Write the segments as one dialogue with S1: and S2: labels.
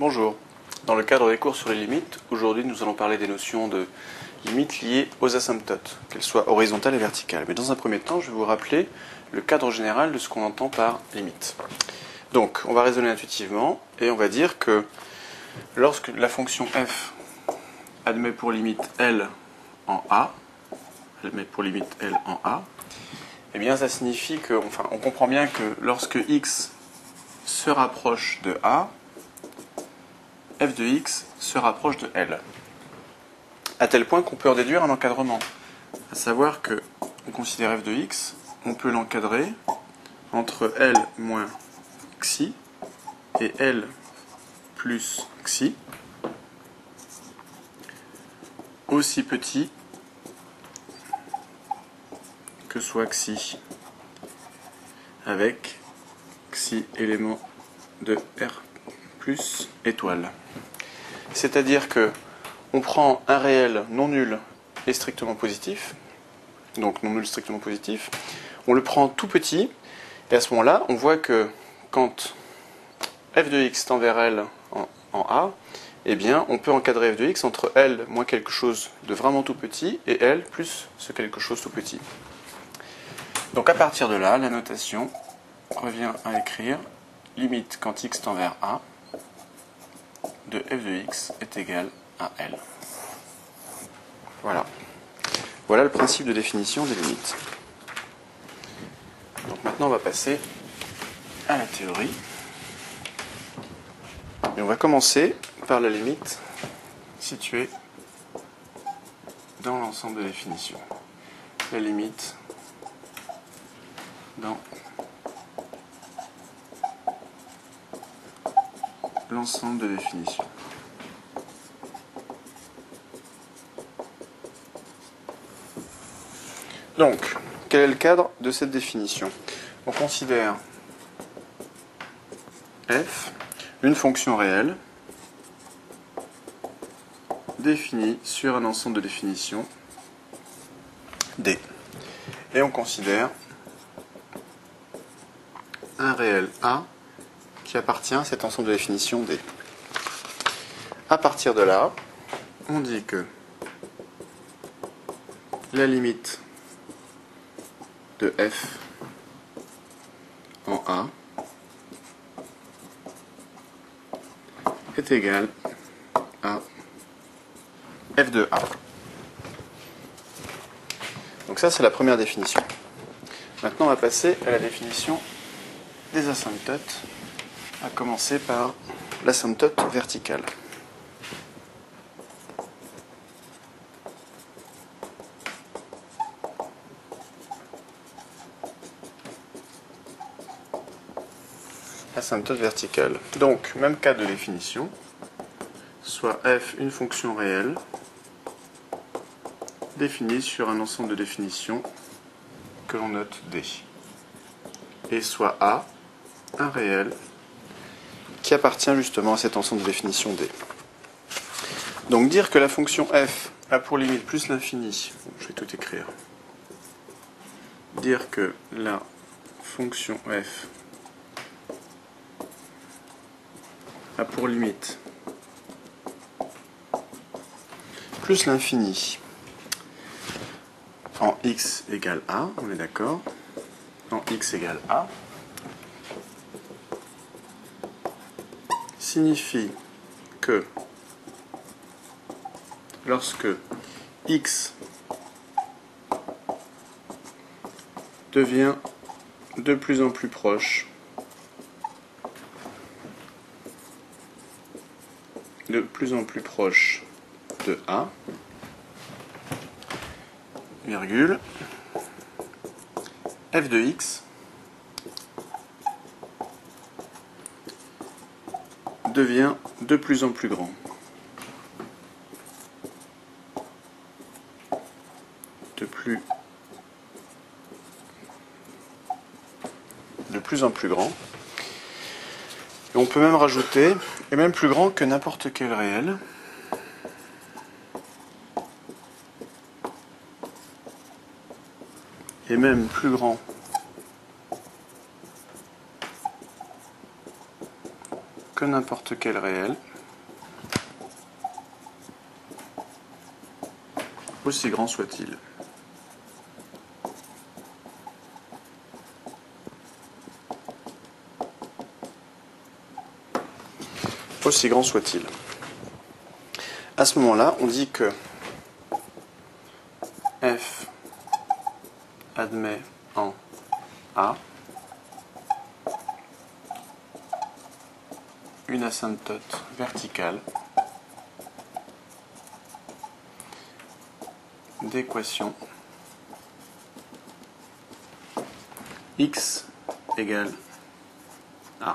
S1: Bonjour. Dans le cadre des cours sur les limites, aujourd'hui nous allons parler des notions de limites liées aux asymptotes, qu'elles soient horizontales et verticales. Mais dans un premier temps, je vais vous rappeler le cadre général de ce qu'on entend par limite. Donc, on va raisonner intuitivement et on va dire que lorsque la fonction f admet pour limite L en A, eh bien ça signifie que, on comprend bien que lorsque x se rapproche de A, f de x se rapproche de L. À tel point qu'on peut en déduire un encadrement. À savoir que on considère f de x, on peut l'encadrer entre L moins xi et L plus xi, aussi petit que soit xi, avec xi élément de R plus étoile. C'est-à-dire que on prend un réel non nul et strictement positif, donc non nul strictement positif, on le prend tout petit, et à ce moment-là, on voit que quand f de x tend vers L en A, eh bien, on peut encadrer f de x entre L moins quelque chose de vraiment tout petit et L plus ce quelque chose tout petit. Donc à partir de là, la notation revient à écrire limite quand x tend vers A de f de x est égal à L. Voilà. Voilà le principe de définition des limites. Donc maintenant on va passer à la théorie. Et on va commencer par la limite située dans l'ensemble de définition. La limite dans l'ensemble de définition. Donc, quel est le cadre de cette définition? On considère f une fonction réelle définie sur un ensemble de définition D. Et on considère un réel A qui appartient à cet ensemble de définition D. À partir de là, on dit que la limite de f en A est égale à f de A. Donc ça, c'est la première définition. Maintenant, on va passer à la définition des asymptotes, à commencer par l'asymptote verticale. Asymptote verticale. Donc, même cas de définition, soit f une fonction réelle définie sur un ensemble de définitions que l'on note D. Et soit A un réel qui appartient justement à cet ensemble de définitions D. Donc dire que la fonction f a pour limite plus l'infini, je vais tout écrire, dire que la fonction f a pour limite plus l'infini en x égale a, on est d'accord, en x égale a, signifie que lorsque x devient de plus en plus proche de A, virgule, f de x devient de plus en plus grand. De plus en plus grand. Et on peut même rajouter, et même plus grand que n'importe quel réel. Et même plus grand que n'importe quel réel. aussi grand soit-il. Aussi grand soit-il. À ce moment-là, on dit que f admet en A une asymptote verticale d'équation x égale A.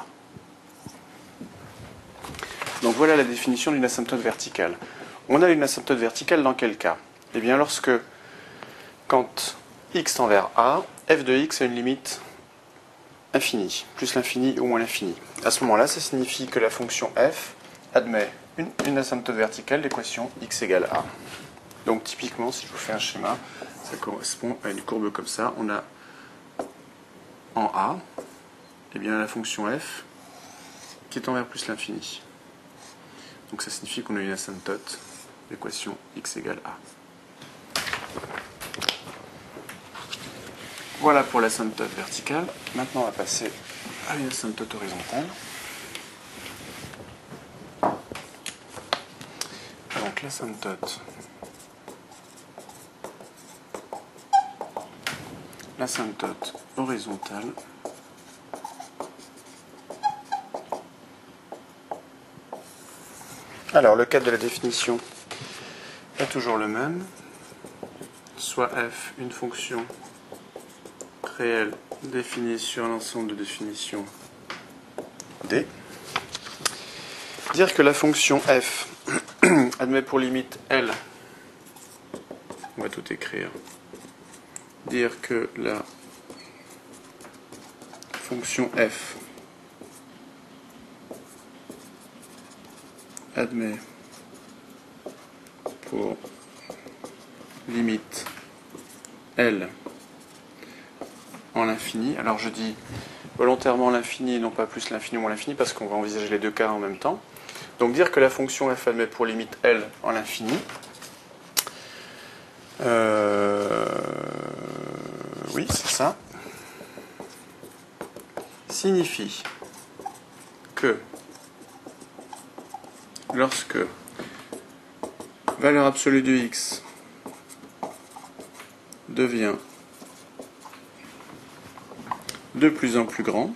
S1: Donc voilà la définition d'une asymptote verticale. On a une asymptote verticale dans quel cas? Eh bien quand x tend vers A, f de x a une limite infinie, plus l'infini ou moins l'infini. À ce moment-là, ça signifie que la fonction f admet une asymptote verticale d'équation x égale A. Donc typiquement, si je vous fais un schéma, ça correspond à une courbe comme ça. On a en A, eh bien, la fonction f qui tend vers plus l'infini. Donc ça signifie qu'on a une asymptote d'équation x égale A. Voilà pour l'asymptote verticale. Maintenant, on va passer à une asymptote horizontale. Donc l'asymptote horizontale alors le cadre de la définition est toujours le même, soit f une fonction réelle définie sur un ensemble de définitions D. Dire que la fonction f admet pour limite L, on va tout écrire, dire que la fonction f admet pour limite L en l'infini. Alors je dis volontairement l'infini et non pas plus l'infini ou moins l'infini parce qu'on va envisager les deux cas en même temps. Donc dire que la fonction f admet pour limite L en l'infini, oui c'est ça, signifie que lorsque valeur absolue de x devient de plus en plus grand,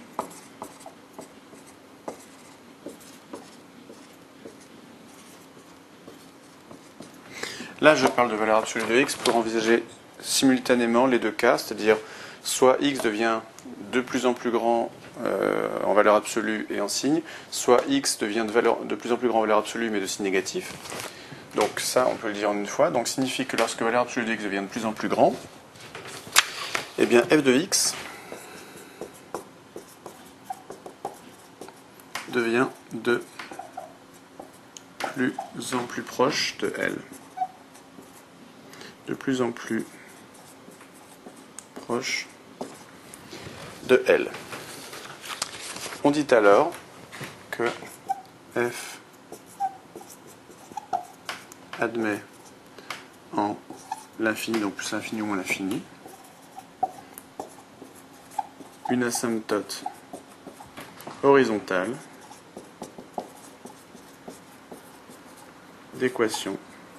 S1: là je parle de valeur absolue de x pour envisager simultanément les deux cas, c'est-à-dire soit x devient de plus en plus grand en valeur absolue et en signe, soit x devient de plus en plus grand en valeur absolue mais de signe négatif. Donc ça on peut le dire en une fois, donc signifie que lorsque valeur absolue de x devient de plus en plus grand, eh bien f de x devient de plus en plus proche de L. De plus en plus proche de L. On dit alors que f admet en l'infini, donc plus l'infini ou moins l'infini, une asymptote horizontale d'équation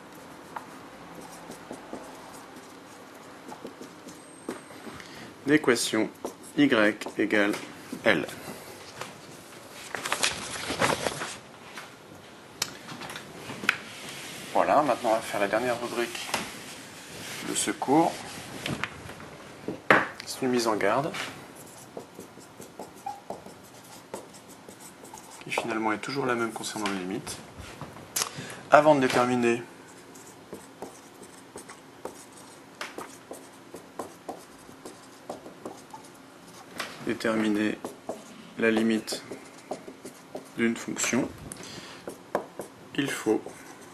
S1: y égale L. Voilà, maintenant on va faire la dernière rubrique de ce cours. C'est une mise en garde qui finalement est toujours la même concernant les limites. Avant de déterminer la limite d'une fonction, il faut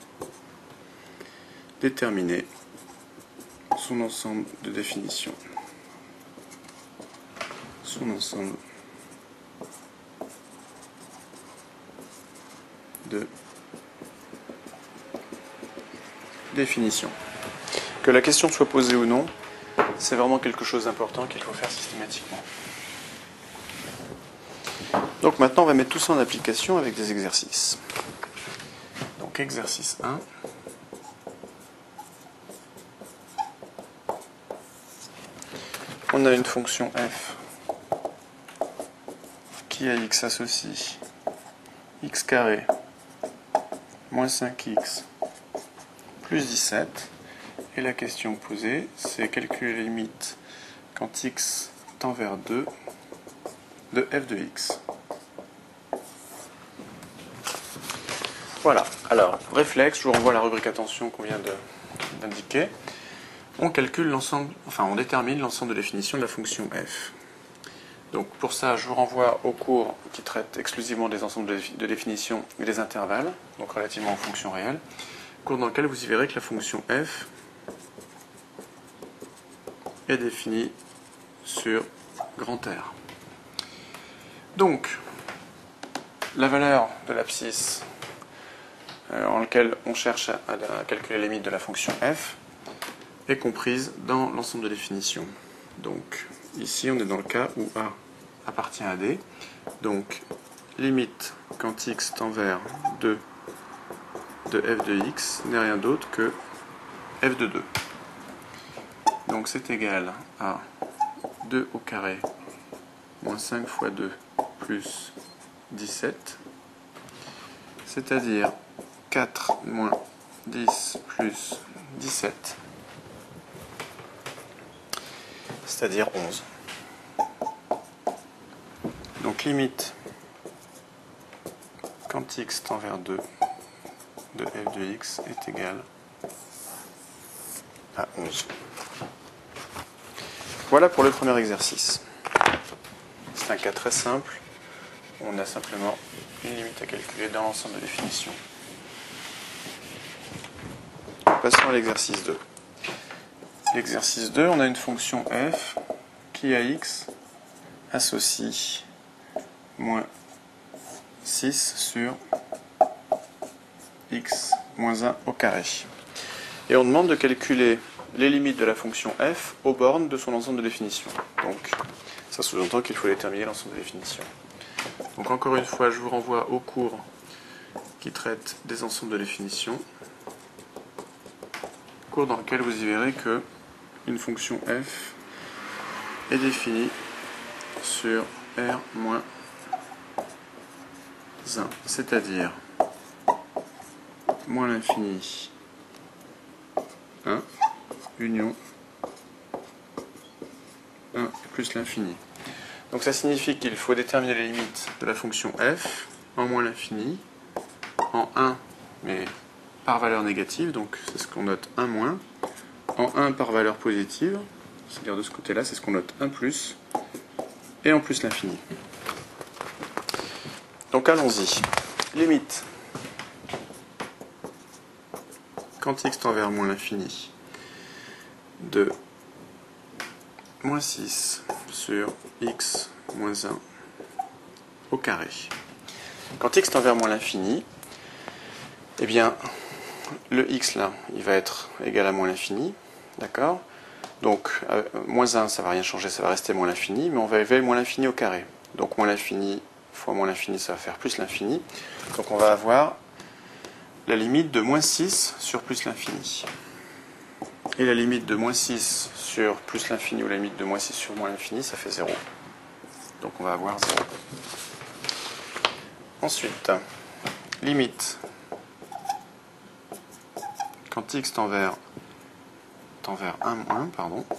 S1: déterminer son ensemble de définitions. Son ensemble de définitions. Que la question soit posée ou non, c'est vraiment quelque chose d'important qu'il faut faire systématiquement. Donc maintenant, on va mettre tout ça en application avec des exercices. Donc exercice 1. On a une fonction f qui à x associe x carré moins 5x plus 17. Et la question posée, c'est calculer les limites quand x tend vers 2 de f de x. Voilà, alors, réflexe, je vous renvoie à la rubrique attention qu'on vient d'indiquer. On calcule l'ensemble, enfin on détermine l'ensemble de définition de la fonction f. Donc pour ça, je vous renvoie au cours qui traite exclusivement des ensembles de définition et des intervalles, donc relativement aux fonctions réelles, cours dans lequel vous y verrez que la fonction f est définie sur grand R. Donc, la valeur de l'abscisse en laquelle on cherche à calculer les limites de la fonction f est comprise dans l'ensemble de définition. Donc, ici, on est dans le cas où A appartient à D. Donc, limite quand x tend vers 2 de f de x n'est rien d'autre que f de 2. Donc, c'est égal à 2 au carré moins 5 fois 2 plus 17, c'est-à-dire 4 moins 10 plus 17, c'est-à-dire 11. Donc limite quand x tend vers 2 de f de x est égal à 11. Voilà pour le premier exercice. C'est un cas très simple. On a simplement une limite à calculer dans l'ensemble de définition. Passons à l'exercice 2. L'exercice 2, on a une fonction f qui à x associe moins 6 sur x moins 1 au carré. Et on demande de calculer les limites de la fonction f aux bornes de son ensemble de définition. Donc, ça sous-entend qu'il faut déterminer l'ensemble de définition. Donc, encore une fois, je vous renvoie au cours qui traite des ensembles de définition. Cours dans lequel vous y verrez que une fonction f est définie sur R moins 1, c'est-à-dire moins l'infini 1, union 1 plus l'infini. Donc ça signifie qu'il faut déterminer les limites de la fonction f en moins l'infini, en 1, mais par valeur négative, donc c'est ce qu'on note 1 moins, en 1 par valeur positive, c'est-à-dire de ce côté-là, c'est ce qu'on note 1 plus, et en plus l'infini. Donc allons-y. Limite quand x tend vers moins l'infini de moins 6 sur x moins 1 au carré. Quand x tend vers moins l'infini, eh bien, le x là, il va être égal à moins l'infini, d'accord? Donc, moins 1, ça ne va rien changer, ça va rester moins l'infini, mais on va élever moins l'infini au carré. Donc, moins l'infini fois moins l'infini, ça va faire plus l'infini. Donc, on va avoir la limite de moins 6 sur plus l'infini. Et la limite de moins 6 sur plus l'infini ou la limite de moins 6 sur moins l'infini, ça fait 0. Donc, on va avoir 0. Ensuite, limite quand x tend vers 1 moins,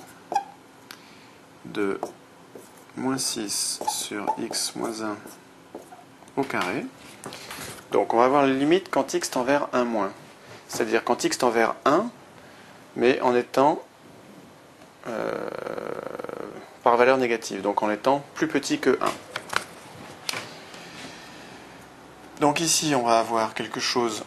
S1: de moins 6 sur x moins 1 au carré. Donc on va avoir la limite quand x tend vers 1 moins. C'est-à-dire quand x tend vers 1, mais en étant par valeur négative, donc en étant plus petit que 1. Donc ici on va avoir quelque chose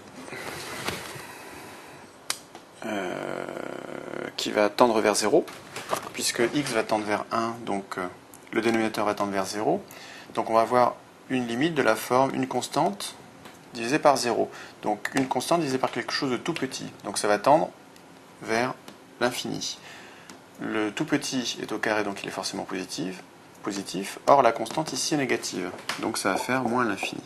S1: qui va tendre vers 0, puisque x va tendre vers 1, donc le dénominateur va tendre vers 0. Donc on va avoir une limite de la forme une constante divisée par 0. Donc une constante divisée par quelque chose de tout petit. Donc ça va tendre vers l'infini. Le tout petit est au carré, donc il est forcément positif. Or, la constante ici est négative. Donc ça va faire moins l'infini.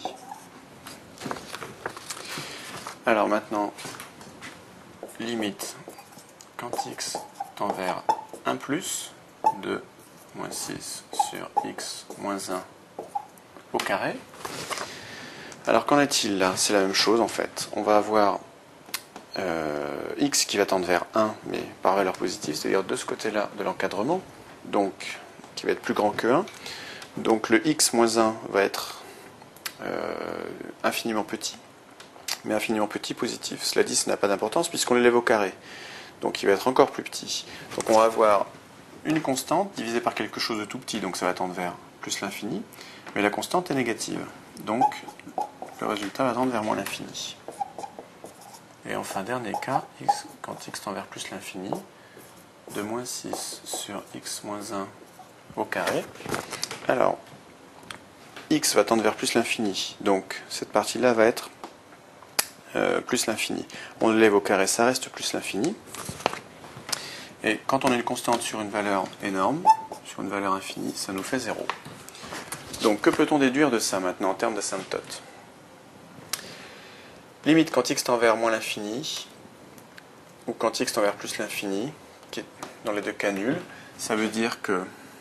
S1: Alors maintenant, limite quand x tend vers 1 plus de moins 6 sur x moins 1 au carré. Alors qu'en est-il là? C'est la même chose en fait. On va avoir x qui va tendre vers 1, mais par valeur positive, c'est-à-dire de ce côté-là de l'encadrement, donc qui va être plus grand que 1. Donc le x moins 1 va être infiniment petit, mais infiniment petit positif. Cela dit, ça n'a pas d'importance puisqu'on l'élève au carré. Donc il va être encore plus petit. Donc on va avoir une constante divisée par quelque chose de tout petit, donc ça va tendre vers plus l'infini, mais la constante est négative. Donc le résultat va tendre vers moins l'infini. Et enfin, dernier cas, quand x tend vers plus l'infini, de moins 6 sur x moins 1 au carré. Alors, x va tendre vers plus l'infini, donc cette partie-là va être plus l'infini. On l'élève au carré, ça reste plus l'infini. Et quand on a une constante sur une valeur énorme, sur une valeur infinie, ça nous fait 0. Donc que peut-on déduire de ça maintenant en termes d'asymptote? Limite quand x tend vers moins l'infini, ou quand x tend vers plus l'infini, qui est dans les deux cas nul, ça veut dire que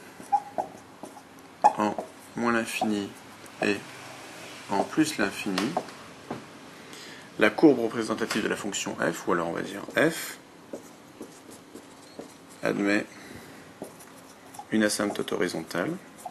S1: en moins l'infini et en plus l'infini, la courbe représentative de la fonction f, ou alors on va dire f, admet une asymptote horizontale,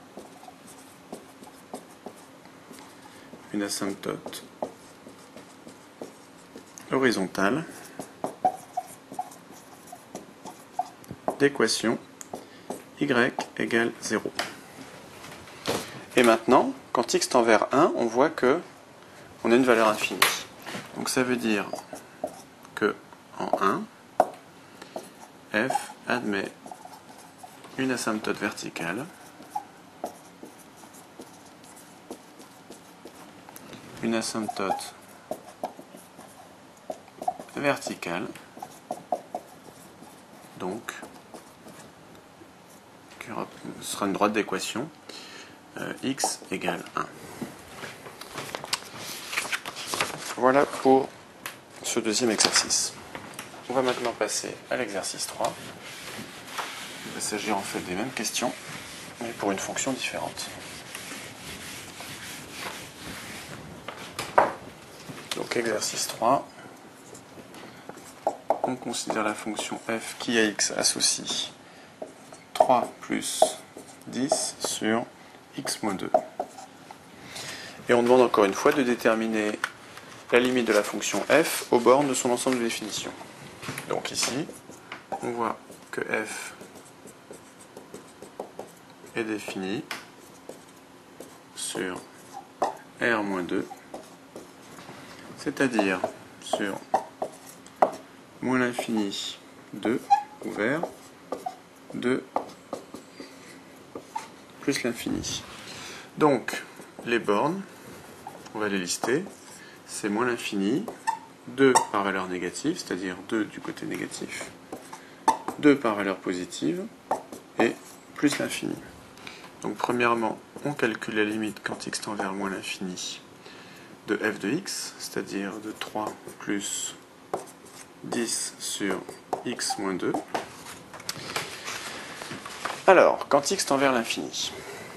S1: d'équation y égale 0. Et maintenant, quand x tend vers 1, on voit que on a une valeur infinie. Donc ça veut dire que en 1, f admet une asymptote verticale, donc ce sera une droite d'équation x égale 1. Voilà pour ce deuxième exercice. On va maintenant passer à l'exercice 3. Il va s'agir en fait des mêmes questions, mais pour une fonction différente. Donc exercice 3, on considère la fonction f qui à x associe 3 plus 10 sur x moins 2. Et on demande encore une fois de déterminer la limite de la fonction f aux bornes de son ensemble de définition. Donc ici, on voit que f est défini sur R-2, c'est-à-dire sur moins l'infini 2 ouvert, 2 plus l'infini. Donc, les bornes, on va les lister, c'est moins l'infini, 2 par valeur négative, c'est-à-dire 2 du côté négatif, 2 par valeur positive, et plus l'infini. Donc premièrement, on calcule la limite quand x tend vers moins l'infini de f de x, c'est-à-dire de 3 plus 10 sur x moins 2. Alors, quand x tend vers l'infini,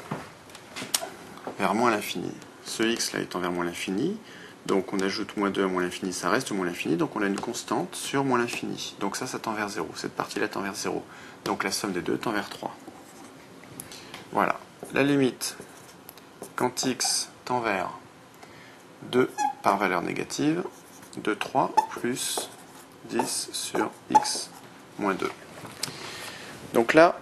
S1: vers moins l'infini, ce x là étant vers moins l'infini, donc on ajoute moins 2 à moins l'infini, ça reste moins l'infini, donc on a une constante sur moins l'infini. Donc ça tend vers 0, cette partie-là tend vers 0. Donc la somme des deux tend vers 3. Voilà, la limite quand x tend vers 2 par valeur négative, de 3 plus 10 sur x moins 2. Donc là,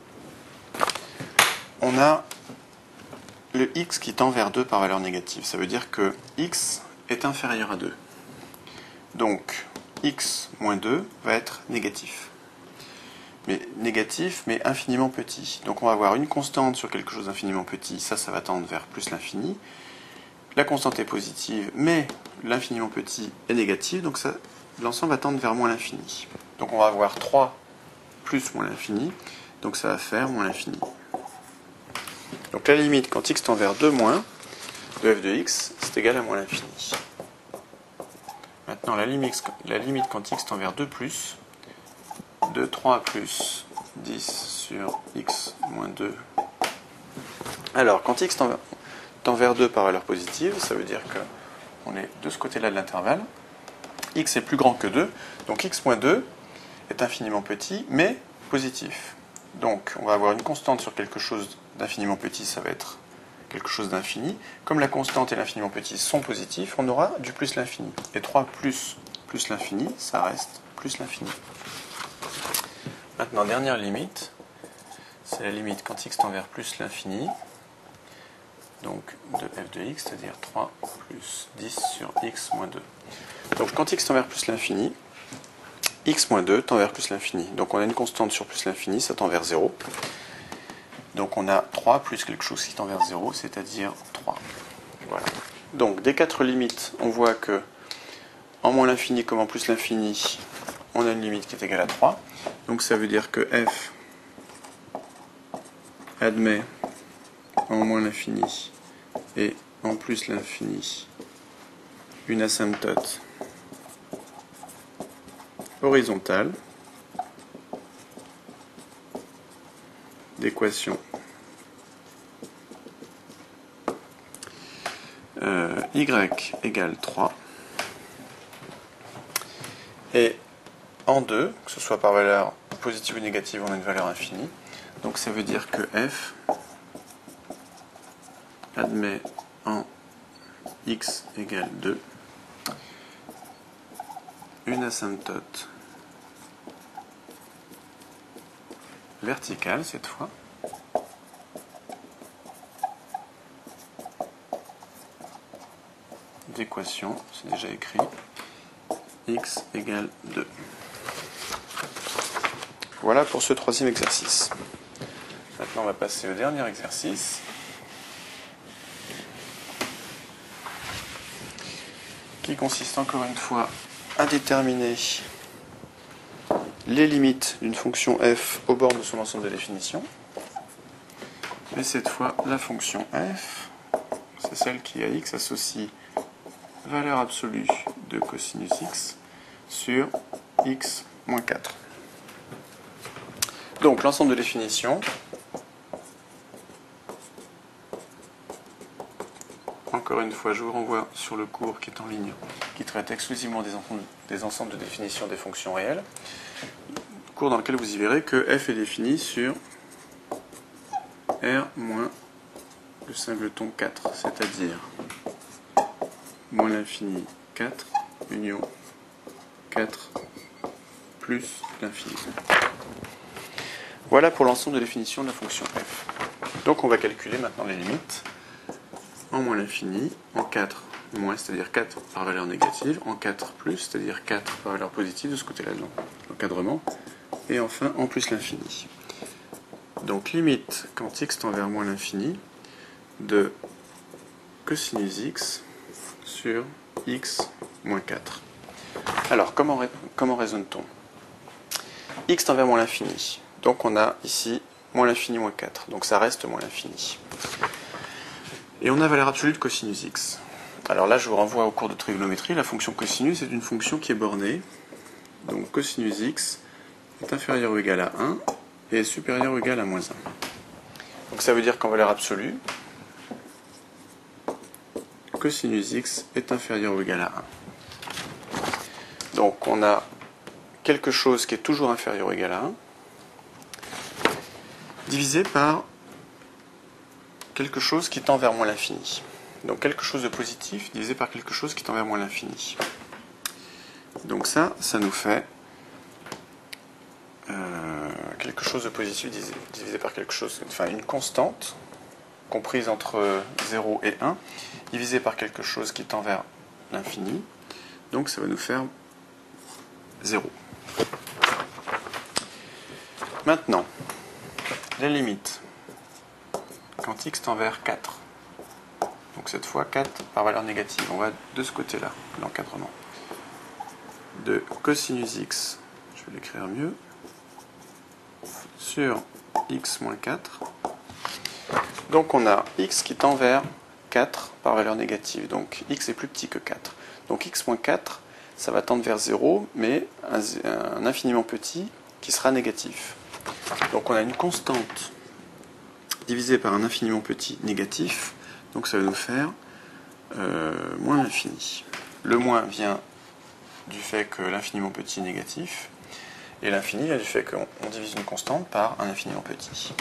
S1: on a le x qui tend vers 2 par valeur négative. Ça veut dire que x est inférieur à 2. Donc, x moins 2 va être négatif. Mais négatif, mais infiniment petit. Donc on va avoir une constante sur quelque chose d'infiniment petit. Ça va tendre vers plus l'infini. La constante est positive, mais l'infiniment petit est négatif. Donc l'ensemble va tendre vers moins l'infini. Donc on va avoir 3 plus moins l'infini, donc ça va faire moins l'infini. Donc la limite quand x tend vers 2 moins de f de x, c'est égal à moins l'infini. Maintenant la limite quand x tend vers 2 plus, de 3 plus 10 sur x moins 2. Alors quand x tend vers 2 par valeur positive, ça veut dire qu'on est de ce côté-là de l'intervalle. X est plus grand que 2, donc x moins 2 est infiniment petit, mais positif. Donc on va avoir une constante sur quelque chose d'infiniment petit, ça va être quelque chose d'infini. Comme la constante et l'infiniment petit sont positifs, on aura du plus l'infini. Et 3 plus l'infini, ça reste plus l'infini. Maintenant, dernière limite, c'est la limite quand x tend vers plus l'infini, donc de f de x, c'est-à-dire 3 plus 10 sur x moins 2. Donc quand x tend vers plus l'infini, x moins 2 tend vers plus l'infini. Donc on a une constante sur plus l'infini, ça tend vers 0. Donc on a 3 plus quelque chose qui tend vers 0, c'est-à-dire 3. Voilà. Donc des 4 limites, on voit que en moins l'infini comme en plus l'infini, on a une limite qui est égale à 3. Donc ça veut dire que f admet en moins l'infini et en plus l'infini une asymptote horizontale d'équation y égale 3 et en 2, que ce soit par valeur positive ou négative, on a une valeur infinie. Donc ça veut dire que f admet en x égale 2 une asymptote verticale cette fois d'équation, c'est déjà écrit, x égale 2. Voilà pour ce troisième exercice. Maintenant on va passer au dernier exercice qui consiste encore une fois à déterminer les limites d'une fonction f aux bornes de son ensemble de définition. Mais cette fois, la fonction f, c'est celle qui à x associe valeur absolue de cosinus x sur x moins 4. Donc l'ensemble de définition, encore une fois, je vous renvoie sur le cours qui est en ligne, qui traite exclusivement des ensembles de définition des fonctions réelles. Cours dans lequel vous y verrez que f est défini sur R moins le singleton 4, c'est-à-dire moins l'infini 4, union 4 plus l'infini. Voilà pour l'ensemble de définition de la fonction f. Donc on va calculer maintenant les limites en moins l'infini, en 4 moins, c'est-à-dire 4 par valeur négative, en 4 plus, c'est-à-dire 4 par valeur positive de ce côté-là de l'encadrement, et enfin en plus l'infini. Donc limite quand x tend vers moins l'infini de cosinus x sur x moins 4. Alors comment raisonne-t-on? X tend vers moins l'infini, donc on a ici moins l'infini moins 4, donc ça reste moins l'infini. Et on a valeur absolue de cosinus x. Alors là je vous renvoie au cours de trigonométrie, la fonction cosinus est une fonction qui est bornée, donc cosinus x est inférieur ou égal à 1 et est supérieur ou égal à moins 1. Donc ça veut dire qu'en valeur absolue, cosinus x est inférieur ou égal à 1. Donc on a quelque chose qui est toujours inférieur ou égal à 1, divisé par quelque chose qui tend vers moins l'infini. Donc quelque chose de positif divisé par quelque chose qui tend vers moins l'infini. Donc ça nous fait quelque chose de positif divisé par quelque chose, enfin une constante comprise entre 0 et 1, divisé par quelque chose qui tend vers l'infini. Donc ça va nous faire 0. Maintenant, les limites. Quand x tend vers 4, donc cette fois 4 par valeur négative, on va de ce côté-là, l'encadrement. De cosinus x je vais l'écrire mieux, sur x moins 4. Donc on a x qui tend vers 4 par valeur négative, donc x est plus petit que 4. Donc x moins 4, ça va tendre vers 0, mais un infiniment petit qui sera négatif. Donc on a une constante divisée par un infiniment petit négatif, donc ça va nous faire moins l'infini. Le moins vient du fait que l'infiniment petit est négatif, et l'infini vient du fait qu'on divise une constante par un infiniment petit.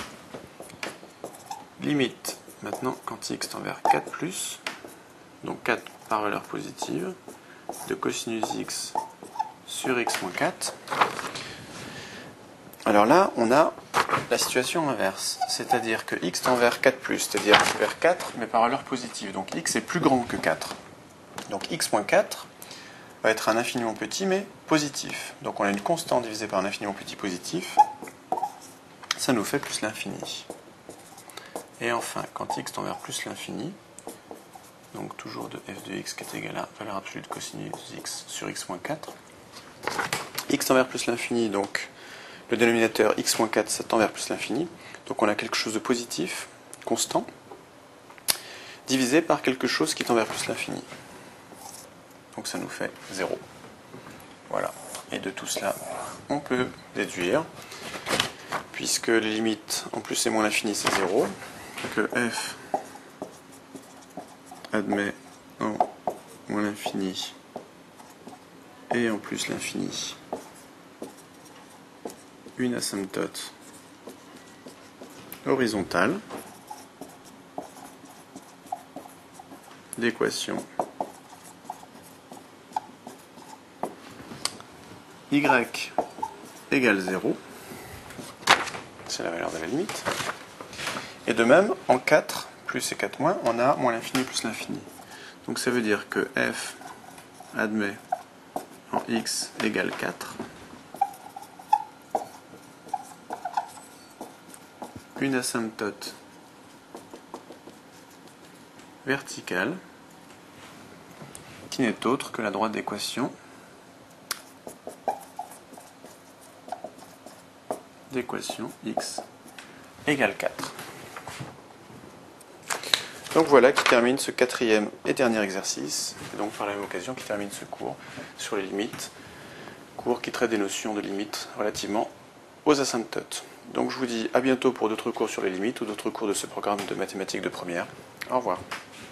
S1: Limite, maintenant, quand x tend vers 4 plus, donc 4 par valeur positive, de cosinus x sur x moins 4. Alors là, on a la situation inverse, c'est-à-dire que x tend vers 4 plus, c'est-à-dire vers 4, mais par valeur positive. Donc x est plus grand que 4. Donc x moins 4 va être un infiniment petit, mais positif. Donc on a une constante divisée par un infiniment petit positif, ça nous fait plus l'infini. Et enfin, quand x tend vers plus l'infini, donc toujours de f de x qui est égal à valeur absolue de cosinus x sur x moins 4, x tend vers plus l'infini, donc le dénominateur x moins 4, ça tend vers plus l'infini, donc on a quelque chose de positif, constant, divisé par quelque chose qui tend vers plus l'infini. Donc ça nous fait 0. Voilà. Et de tout cela, on peut déduire, puisque les limites en plus et moins l'infini, c'est 0, que f admet en moins l'infini et en plus l'infini une asymptote horizontale d'équation y égale 0, c'est la valeur de la limite. Et de même, en 4 plus et 4 moins, on a moins l'infini plus l'infini. Donc ça veut dire que f admet en x égale 4 une asymptote verticale qui n'est autre que la droite d'équation x égale 4. Donc voilà qui termine ce quatrième et dernier exercice, et donc par la même occasion qui termine ce cours sur les limites, cours qui traite des notions de limites relativement aux asymptotes. Donc je vous dis à bientôt pour d'autres cours sur les limites ou d'autres cours de ce programme de mathématiques de première. Au revoir.